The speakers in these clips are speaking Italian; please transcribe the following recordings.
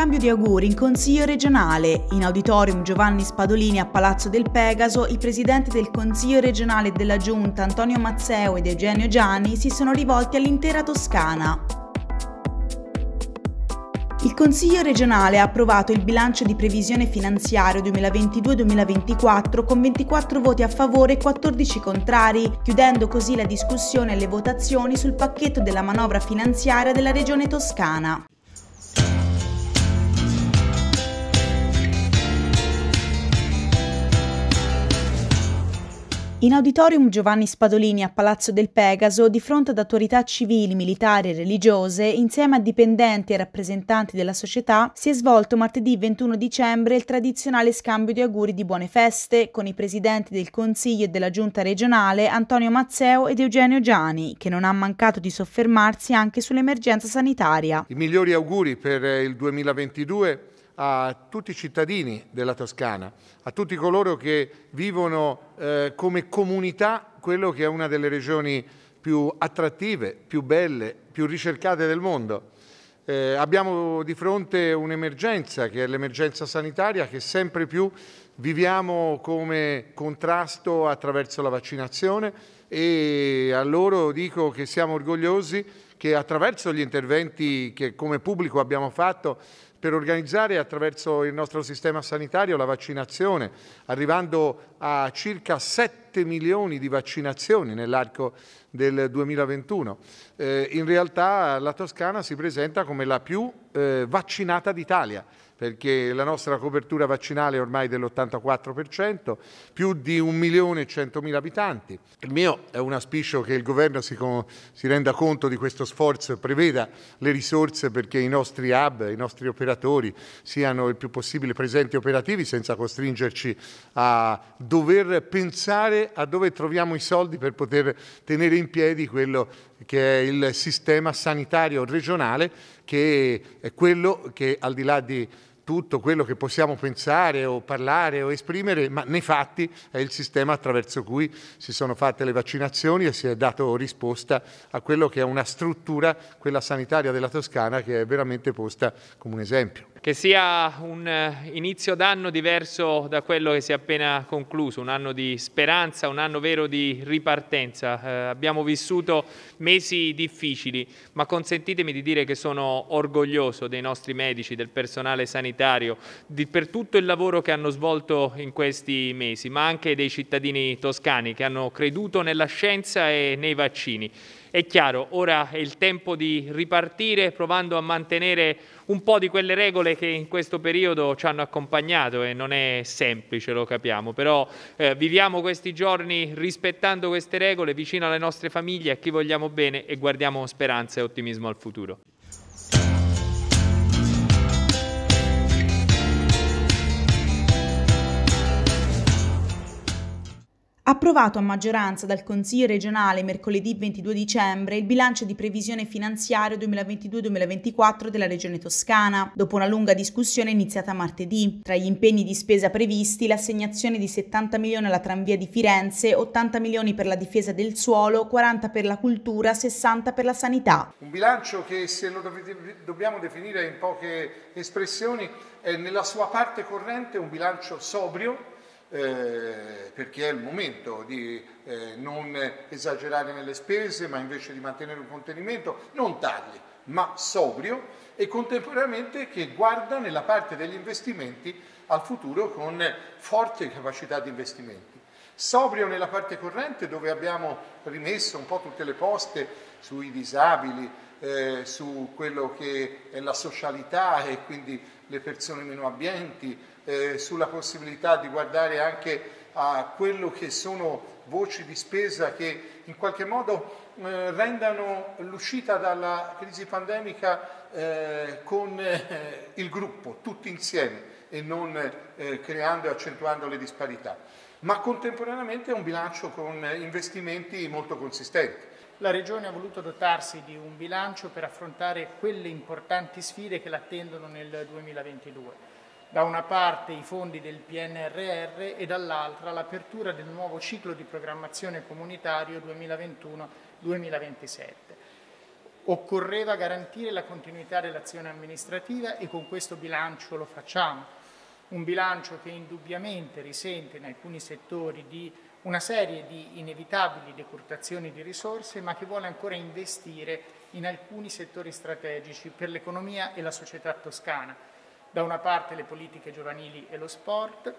Scambio di auguri in Consiglio regionale. In auditorium Giovanni Spadolini a Palazzo del Pegaso, il presidente del Consiglio regionale e della Giunta Antonio Mazzeo ed Eugenio Giani si sono rivolti all'intera Toscana. Il Consiglio regionale ha approvato il bilancio di previsione finanziario 2022-2024 con 24 voti a favore e 14 contrari, chiudendo così la discussione e le votazioni sul pacchetto della manovra finanziaria della Regione Toscana. In auditorium Giovanni Spadolini a Palazzo del Pegaso, di fronte ad autorità civili, militari e religiose, insieme a dipendenti e rappresentanti della società, si è svolto martedì 21 dicembre il tradizionale scambio di auguri di buone feste con i presidenti del Consiglio e della Giunta regionale Antonio Mazzeo ed Eugenio Giani, che non ha mancato di soffermarsi anche sull'emergenza sanitaria. I migliori auguri per il 2022 a tutti i cittadini della Toscana, a tutti coloro che vivono come comunità quello che è una delle regioni più attrattive, più belle, più ricercate del mondo. Abbiamo di fronte un'emergenza che è l'emergenza sanitaria che sempre più viviamo come contrasto attraverso la vaccinazione e a loro dico che siamo orgogliosi che attraverso gli interventi che come pubblico abbiamo fatto per organizzare attraverso il nostro sistema sanitario la vaccinazione, arrivando a circa 7 milioni di vaccinazioni nell'arco del 2021. In realtà la Toscana si presenta come la più vaccinata d'Italia, perché la nostra copertura vaccinale è ormai dell'84%, più di 1.100.000 abitanti. Il mio è un auspicio che il Governo si renda conto di questo sforzo e preveda le risorse perché i nostri hub, i nostri operatori siano il più possibile presenti e operativi senza costringerci a dover pensare a dove troviamo i soldi per poter tenere in piedi quello che è il sistema sanitario regionale, che è quello che al di là di tutto quello che possiamo pensare o parlare o esprimere, ma nei fatti è il sistema attraverso cui si sono fatte le vaccinazioni e si è dato risposta a quello che è una struttura, quella sanitaria della Toscana, che è veramente posta come un esempio. Che sia un inizio d'anno diverso da quello che si è appena concluso, un anno di speranza, un anno vero di ripartenza. Abbiamo vissuto mesi difficili, ma consentitemi di dire che sono orgoglioso dei nostri medici, del personale sanitario, per tutto il lavoro che hanno svolto in questi mesi, ma anche dei cittadini toscani che hanno creduto nella scienza e nei vaccini. È chiaro, ora è il tempo di ripartire provando a mantenere un po' di quelle regole che in questo periodo ci hanno accompagnato e non è semplice, lo capiamo, però viviamo questi giorni rispettando queste regole, vicino alle nostre famiglie, a chi vogliamo bene e guardiamo speranza e ottimismo al futuro. Approvato a maggioranza dal Consiglio regionale mercoledì 22 dicembre il bilancio di previsione finanziario 2022-2024 della Regione Toscana, dopo una lunga discussione iniziata martedì. Tra gli impegni di spesa previsti l'assegnazione di 70 milioni alla tranvia di Firenze, 80 milioni per la difesa del suolo, 40 per la cultura, 60 per la sanità. Un bilancio che, se lo dobbiamo definire in poche espressioni, è nella sua parte corrente un bilancio sobrio, perché è il momento di non esagerare nelle spese, ma invece di mantenere un contenimento, non tagli, ma sobrio, e contemporaneamente che guarda nella parte degli investimenti al futuro con forte capacità di investimenti. Sobrio nella parte corrente, dove abbiamo rimesso un po' tutte le poste sui disabili, su quello che è la socialità e quindi le persone meno abbienti, sulla possibilità di guardare anche a quello che sono voci di spesa che in qualche modo rendano l'uscita dalla crisi pandemica con il gruppo, tutti insieme, e non creando e accentuando le disparità. Ma contemporaneamente è un bilancio con investimenti molto consistenti. La Regione ha voluto dotarsi di un bilancio per affrontare quelle importanti sfide che l'attendono nel 2022. Da una parte i fondi del PNRR e dall'altra l'apertura del nuovo ciclo di programmazione comunitario 2021-2027. Occorreva garantire la continuità dell'azione amministrativa e con questo bilancio lo facciamo. Un bilancio che indubbiamente risente in alcuni settori di una serie di inevitabili decurtazioni di risorse, ma che vuole ancora investire in alcuni settori strategici per l'economia e la società toscana. Da una parte le politiche giovanili e lo sport,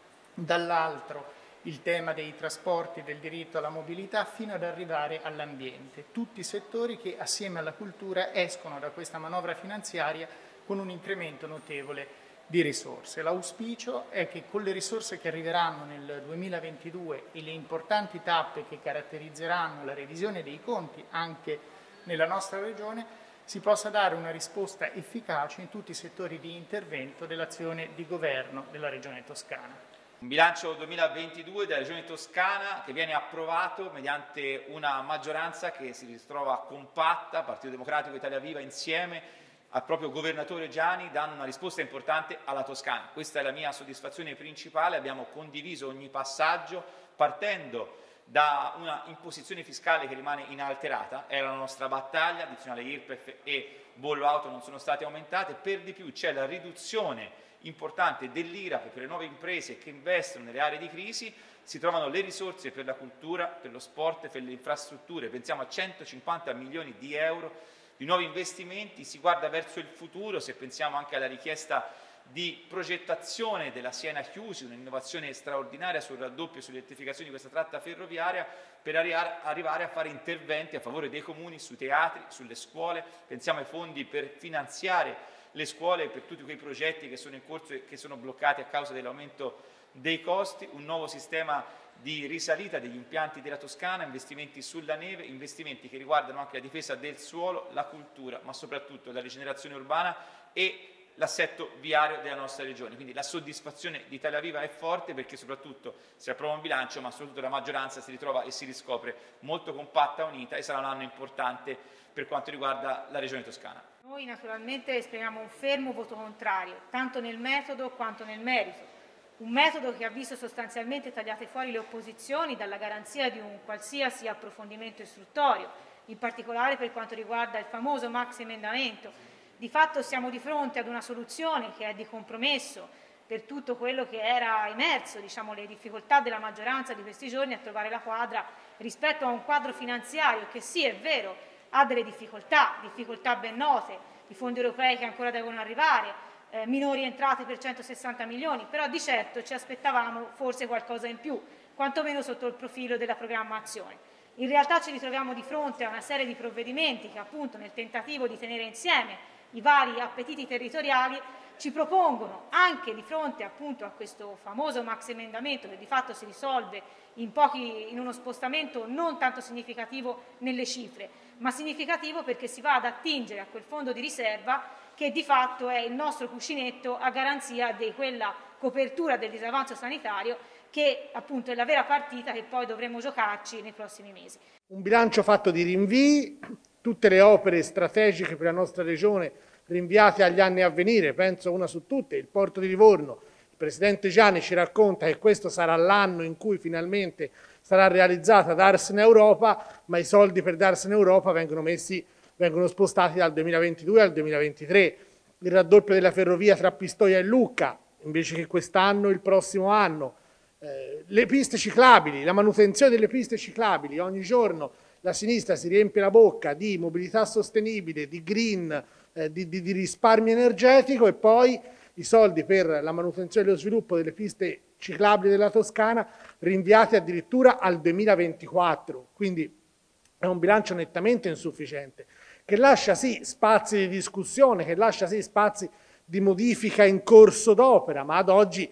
dall'altro il tema dei trasporti, del diritto alla mobilità, fino ad arrivare all'ambiente. Tutti settori che assieme alla cultura escono da questa manovra finanziaria con un incremento notevole di risorse. L'auspicio è che con le risorse che arriveranno nel 2022 e le importanti tappe che caratterizzeranno la revisione dei conti anche nella nostra regione si possa dare una risposta efficace in tutti i settori di intervento dell'azione di governo della Regione Toscana. Un bilancio 2022 della Regione Toscana che viene approvato mediante una maggioranza che si ritrova compatta, Partito Democratico e Italia Viva insieme al proprio governatore Giani danno una risposta importante alla Toscana. Questa è la mia soddisfazione principale, abbiamo condiviso ogni passaggio partendo da una imposizione fiscale che rimane inalterata, era la nostra battaglia, addizionale IRPEF e bollo auto non sono state aumentate, per di più c'è la riduzione importante dell'IRAP per le nuove imprese che investono nelle aree di crisi, si trovano le risorse per la cultura, per lo sport, per le infrastrutture, pensiamo a 150 milioni di euro di nuovi investimenti, si guarda verso il futuro, se pensiamo anche alla richiesta di progettazione della Siena-Chiusi, un'innovazione straordinaria sul raddoppio e sull'elettrificazione di questa tratta ferroviaria per arrivare a fare interventi a favore dei comuni sui teatri, sulle scuole, pensiamo ai fondi per finanziare le scuole per tutti quei progetti che sono in corso e che sono bloccati a causa dell'aumento dei costi, un nuovo sistema di risalita degli impianti della Toscana, investimenti sulla neve, investimenti che riguardano anche la difesa del suolo, la cultura, ma soprattutto la rigenerazione urbana e l'assetto viario della nostra regione. Quindi la soddisfazione di Italia Viva è forte perché soprattutto si approva un bilancio, ma soprattutto la maggioranza si ritrova e si riscopre molto compatta, unita e sarà un anno importante per quanto riguarda la regione Toscana. Noi naturalmente esprimiamo un fermo voto contrario, tanto nel metodo quanto nel merito. Un metodo che ha visto sostanzialmente tagliate fuori le opposizioni dalla garanzia di un qualsiasi approfondimento istruttorio, in particolare per quanto riguarda il famoso maxi emendamento. Di fatto siamo di fronte ad una soluzione che è di compromesso per tutto quello che era emerso, diciamo, le difficoltà della maggioranza di questi giorni a trovare la quadra rispetto a un quadro finanziario che sì, è vero, ha delle difficoltà ben note, i fondi europei che ancora devono arrivare, minori entrate per 160 milioni, però di certo ci aspettavamo forse qualcosa in più, quantomeno sotto il profilo della programmazione. In realtà ci ritroviamo di fronte a una serie di provvedimenti che appunto nel tentativo di tenere insieme i vari appetiti territoriali ci propongono, anche di fronte appunto a questo famoso maxi emendamento che di fatto si risolve in uno spostamento non tanto significativo nelle cifre, ma significativo perché si va ad attingere a quel fondo di riserva che di fatto è il nostro cuscinetto a garanzia di quella copertura del disavanzo sanitario che appunto è la vera partita che poi dovremo giocarci nei prossimi mesi. Un bilancio fatto di rinvii, tutte le opere strategiche per la nostra regione rinviate agli anni a venire, penso una su tutte, il porto di Livorno. Il Presidente Giani ci racconta che questo sarà l'anno in cui finalmente sarà realizzata Darsene Europa, ma i soldi per Darsene Europa vengono spostati dal 2022 al 2023. Il raddoppio della ferrovia tra Pistoia e Lucca, invece che quest'anno, il prossimo anno. Le piste ciclabili, la manutenzione delle piste ciclabili, ogni giorno la sinistra si riempie la bocca di mobilità sostenibile, di green, di risparmio energetico e poi i soldi per la manutenzione e lo sviluppo delle piste ciclabili della Toscana rinviati addirittura al 2024, quindi è un bilancio nettamente insufficiente, che lascia sì spazi di discussione, che lascia sì spazi di modifica in corso d'opera, ma ad oggi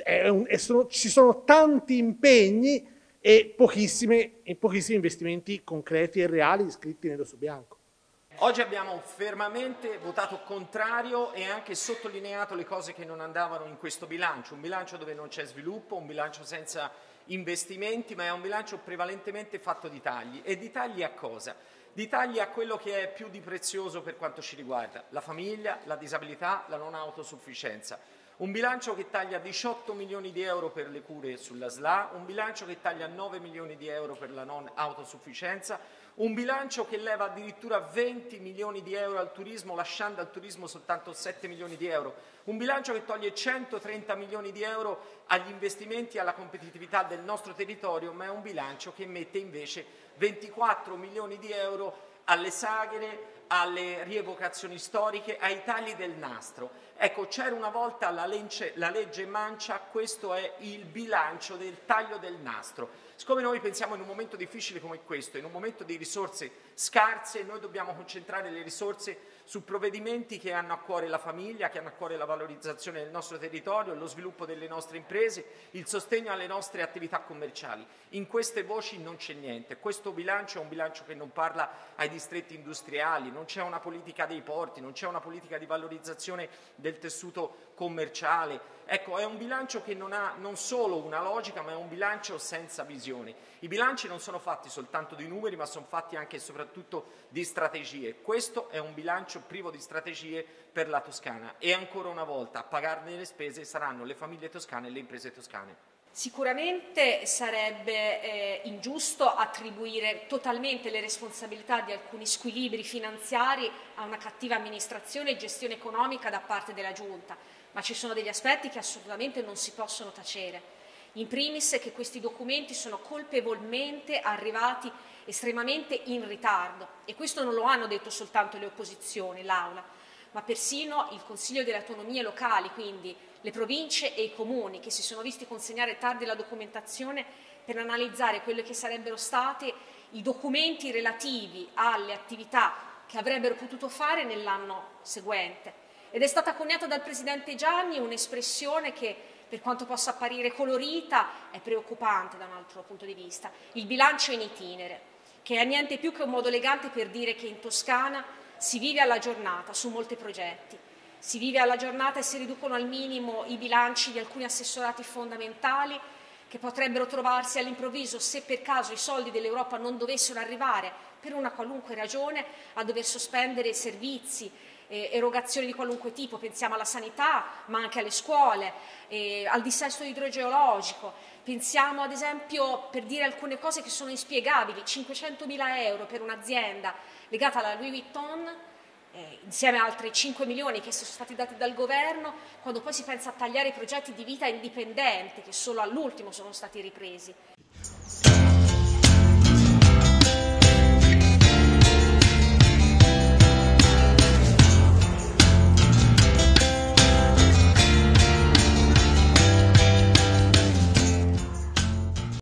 ci sono tanti impegni e pochissimi investimenti concreti e reali scritti nero su bianco. Oggi abbiamo fermamente votato contrario e anche sottolineato le cose che non andavano in questo bilancio, un bilancio dove non c'è sviluppo, un bilancio senza investimenti, ma è un bilancio prevalentemente fatto di tagli. E di tagli a cosa? Di tagli a quello che è più di prezioso per quanto ci riguarda, la famiglia, la disabilità, la non autosufficienza. Un bilancio che taglia 18 milioni di euro per le cure sulla SLA, un bilancio che taglia 9 milioni di euro per la non autosufficienza, un bilancio che leva addirittura 20 milioni di euro al turismo, lasciando al turismo soltanto 7 milioni di euro, un bilancio che toglie 130 milioni di euro agli investimenti e alla competitività del nostro territorio, ma è un bilancio che mette invece 24 milioni di euro alle sagre, alle rievocazioni storiche, ai tagli del nastro. Ecco, c'era una volta la legge Mancia, questo è il bilancio del taglio del nastro. Siccome noi pensiamo in un momento difficile come questo, in un momento di risorse scarse, noi dobbiamo concentrare le risorse su provvedimenti che hanno a cuore la famiglia, che hanno a cuore la valorizzazione del nostro territorio, lo sviluppo delle nostre imprese, il sostegno alle nostre attività commerciali. In queste voci non c'è niente. Questo bilancio è un bilancio che non parla ai distretti industriali, non c'è una politica dei porti, non c'è una politica di valorizzazione del tessuto commerciale. Ecco, è un bilancio che non ha non solo una logica, ma è un bilancio senza visione. I bilanci non sono fatti soltanto di numeri, ma sono fatti anche e soprattutto di strategie. Questo è un bilancio privo di strategie per la Toscana e ancora una volta a pagarne le spese saranno le famiglie toscane e le imprese toscane. Sicuramente sarebbe ingiusto attribuire totalmente le responsabilità di alcuni squilibri finanziari a una cattiva amministrazione e gestione economica da parte della Giunta, ma ci sono degli aspetti che assolutamente non si possono tacere. In primis che questi documenti sono colpevolmente arrivati estremamente in ritardo e questo non lo hanno detto soltanto le opposizioni, l'Aula, ma persino il Consiglio delle Autonomie locali, quindi le province e i comuni che si sono visti consegnare tardi la documentazione per analizzare quelli che sarebbero stati i documenti relativi alle attività che avrebbero potuto fare nell'anno seguente. Ed è stata coniata dal Presidente Gianni un'espressione che, per quanto possa apparire colorita, è preoccupante da un altro punto di vista, il bilancio in itinere, che è niente più che un modo elegante per dire che in Toscana si vive alla giornata su molti progetti, si vive alla giornata e si riducono al minimo i bilanci di alcuni assessorati fondamentali che potrebbero trovarsi all'improvviso, se per caso i soldi dell'Europa non dovessero arrivare per una qualunque ragione, a dover sospendere servizi, erogazioni di qualunque tipo, pensiamo alla sanità ma anche alle scuole, al dissesto idrogeologico, pensiamo ad esempio, per dire alcune cose che sono inspiegabili, 500.000 euro per un'azienda legata alla Louis Vuitton, insieme a altri 5 milioni che sono stati dati dal governo, quando poi si pensa a tagliare i progetti di vita indipendente che solo all'ultimo sono stati ripresi.